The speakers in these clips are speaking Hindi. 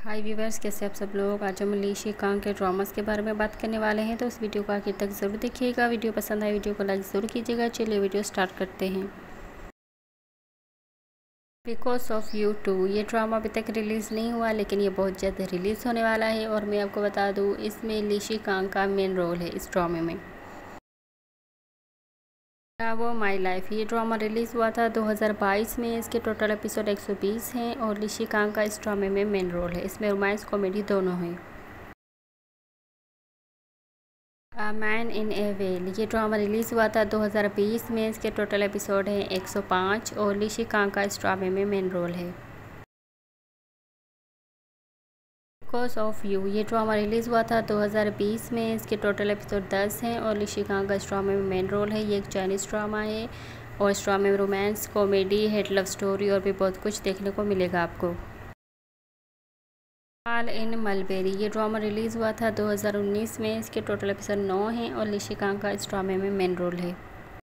हाय व्यूवर्स, कैसे आप सब लोग। आज हम ली शी कांग के ड्रामास के बारे में बात करने वाले हैं, तो इस वीडियो को आखिर तक ज़रूर देखिएगा। वीडियो पसंद आए वीडियो को लाइक ज़रूर कीजिएगा। चलिए वीडियो स्टार्ट करते हैं। बिकॉज ऑफ यू 2 ये ड्रामा अभी तक रिलीज़ नहीं हुआ, लेकिन ये बहुत जल्द रिलीज़ होने वाला है। और मैं आपको बता दूँ, इसमें ली शी कांग का मेन रोल है इस ड्रामे में। वो माई लाइफ ये ड्रामा रिलीज़ हुआ था 2022 में। इसके टोटल एपिसोड 120 हैं और ली शी कांग का इस ड्रामे में मेन रोल है। इसमें रोमांस कॉमेडी दोनों हैं। A man in a well ये ड्रामा रिलीज़ हुआ था 2020 में। इसके टोटल एपिसोड हैं 105 और ली शी कांग का इस ड्रामे में मेन रोल है। बिकॉज ऑफ यू ये ड्रामा रिलीज़ हुआ था 2020 में। इसके टोटल एपिसोड 10 हैं और ली शी कांग का इस ड्रामे में मेन रोल है। ये एक चाइनीज़ ड्रामा है और इस ड्रामे में romance comedy hate love story और भी बहुत कुछ देखने को मिलेगा आपको। हाल इन मलबेरी ये ड्रामा रिलीज़ हुआ था 2019 में। इसके टोटल एपिसोड 9 हैं और ली शी कांग का इस ड्रामे में मेन रोल है।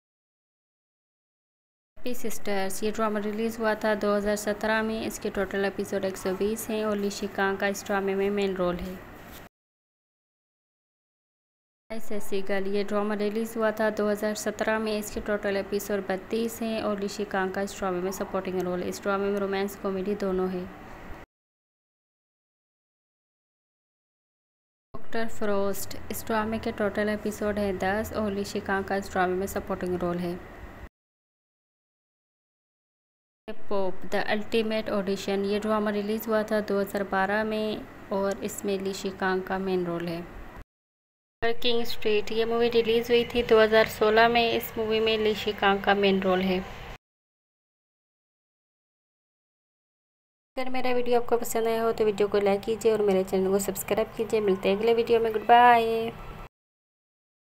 हैप्पी सिस्टर्स ये ड्रामा रिलीज़ हुआ था 2017 में। इसके टोटल एपिसोड 120 हैं और ली शी कांग का इस ड्रामे में मेन रोल है। सेक्सी गर्ल ये ड्रामा रिलीज़ हुआ था 2017 में। इसके टोटल एपिसोड 32 हैं और ली शी कांग का इस ड्रामे में सपोर्टिंग रोल है। इस ड्रामे में रोमांस कॉमेडी दोनों है। डॉक्टर फ्रोस्ट इस ड्रामे के टोटल एपिसोड है 10 और ली शी कांग का इस ड्रामे में सपोर्टिंग रोल है। पॉप द अल्टीमेट ऑडिशन ये ड्रामा रिलीज़ हुआ था 2012 में और इसमें ली शी कांग का मेन रोल है। वर्किंग स्ट्रीट ये मूवी रिलीज़ हुई थी 2016 में। इस मूवी में ली शी कांग का मेन रोल है। अगर मेरा वीडियो आपको पसंद आया हो तो वीडियो को लाइक कीजिए और मेरे चैनल को सब्सक्राइब कीजिए। मिलते हैं अगले वीडियो में। Good bye.